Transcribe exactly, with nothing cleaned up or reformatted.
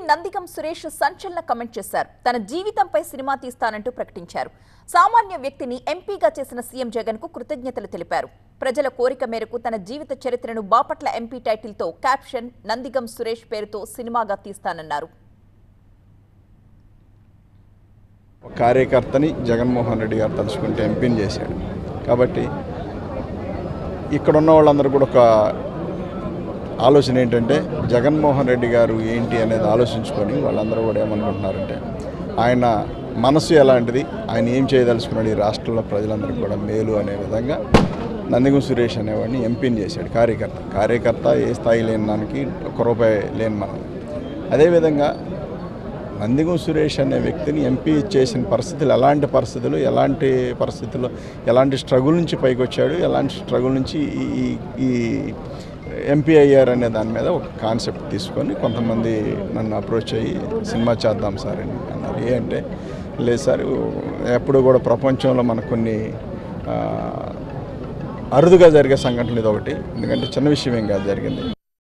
నందిగం సురేష్ సంచలన కమెంట్ చేశారు. తన జీవితంపై సినిమా తీస్తానంటూ ప్రకటించారు. సామాన్య వ్యక్తిని ఎంపీగా చేసిన సీఎం జగన్ కు కృతజ్ఞతలు తెలిపారు. ప్రజల కోరిక మేరకు తన జీవిత చరిత్రను బాపట్ల ఎంపీ టైటిల్ తో క్యాప్షన్ నందిగం సురేష్ పేరుతో సినిమాగా తీస్తానన్నారు. కార్యకర్తని జగన్మోహన్ రెడ్డి గారు తలుచుకుంటే ఎంపీని చేశాడు కాబట్టి ఇక్కడ ఉన్న వాళ్ళందరూ కూడా ఒక ఆలోచన ఏంటంటే జగన్మోహన్ రెడ్డి గారు ఏంటి అనేది ఆలోచించుకొని వాళ్ళందరూ కూడా ఏమనుకుంటున్నారంటే ఆయన మనసు ఎలాంటిది, ఆయన ఏం చేయదలుచుకున్నాడు ఈ రాష్ట్రంలో ప్రజలందరికీ కూడా మేలు అనే విధంగా నందిగం సురేష్ అనేవాడిని ఎంపీని చేశాడు. కార్యకర్త కార్యకర్త ఏ స్థాయి లేని దానికి ఒక్క రూపాయి లేని మనం. అదేవిధంగా నందిగం సురేష్ అనే వ్యక్తిని ఎంపీ చేసిన పరిస్థితులు ఎలాంటి పరిస్థితులు ఎలాంటి పరిస్థితుల్లో ఎలాంటి స్ట్రగుల్ నుంచి పైకి వచ్చాడు, ఎలాంటి స్ట్రగుల్ నుంచి ఈ ఈ ఎంపీ అయ్యారు అనే దాని మీద ఒక కాన్సెప్ట్ తీసుకొని కొంతమంది నన్ను అప్రోచ్ అయ్యి సినిమా చేద్దాం సార్ అని అన్నారు. ఏ అంటే లేదు సార్, ఎప్పుడు కూడా ప్రపంచంలో మనకు కొన్ని అరుదుగా జరిగే సంఘటనలు ఇది ఒకటి, ఎందుకంటే చిన్న విషయం ఏం కాదు జరిగింది.